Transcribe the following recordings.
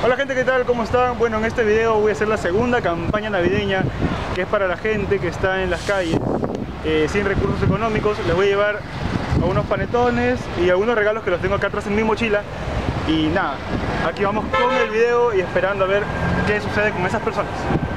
Hola gente, ¿qué tal? ¿Cómo están? Bueno, en este video voy a hacer la segunda campaña navideña, que es para la gente que está en las calles sin recursos económicos. Les voy a llevar a unos panetones y algunos regalos que los tengo acá atrás en mi mochila. Y nada, aquí vamos con el video y esperando a ver qué sucede con esas personas.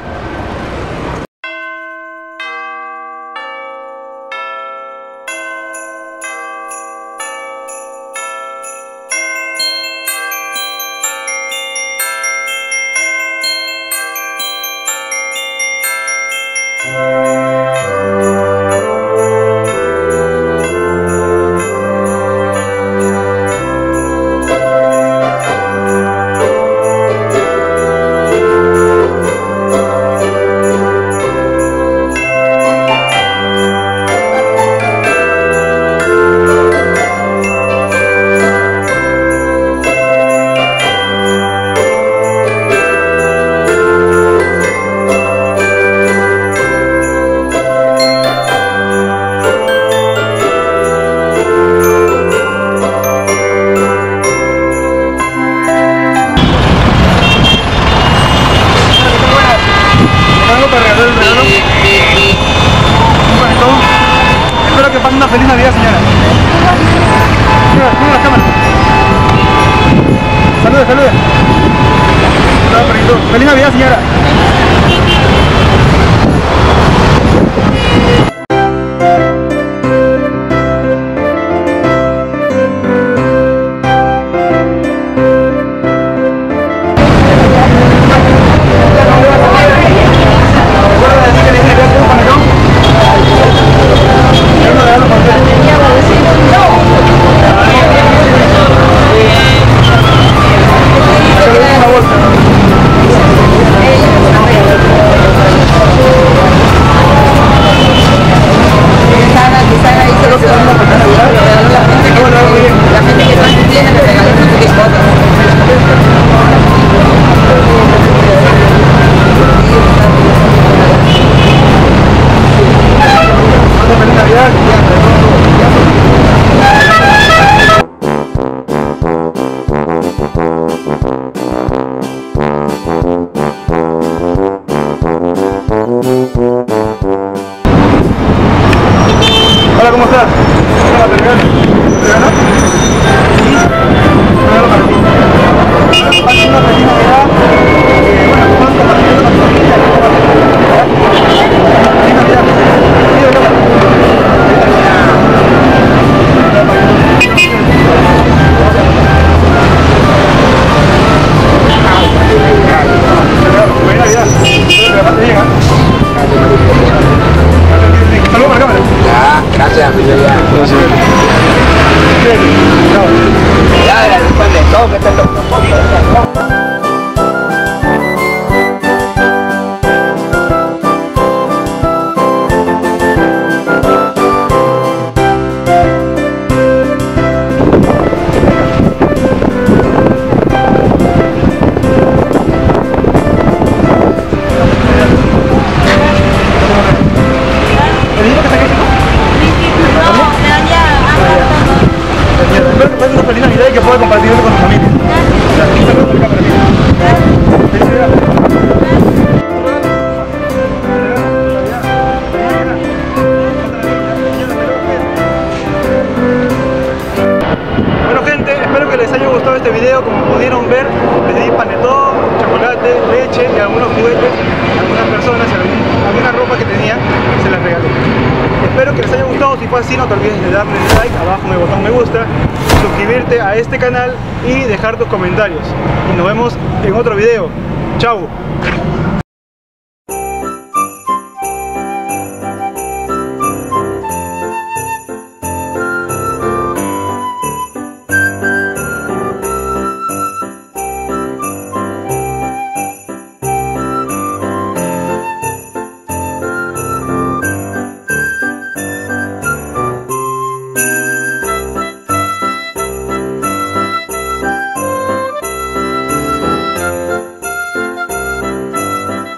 Espero que pase una feliz Navidad, señora. Mira la cámara. Salude, salude. Feliz Navidad, señora. Hola, ¿cómo estás? Hola, ¿te regalo? ¿Te regalo? Sí. Te regalo para ti. Pasa una feliz Navidad. Bueno, vamos compartiendo con tu familia. Feliz Navidad. Sí, de cámara. Feliz Navidad. Espero que la pases bien, ¿eh? Saludos para la cámara. Gracias, mi vida. Ya, después de todo, que te lo espero que pases una feliz Navidad y que puedas compartirlo con tu familia. Saludos por acá para ti. Bueno gente, espero que les haya gustado este video. Como pudieron ver, les di panetón, chocolate, leche y algunos juguetes a algunas personas, alguna ropa que tenía, se las regalé. Espero que les haya gustado. Si fue así, no te olvides de darle like abajo en el botón me gusta, suscribirte a este canal y dejar tus comentarios. Y nos vemos en otro video. Chao.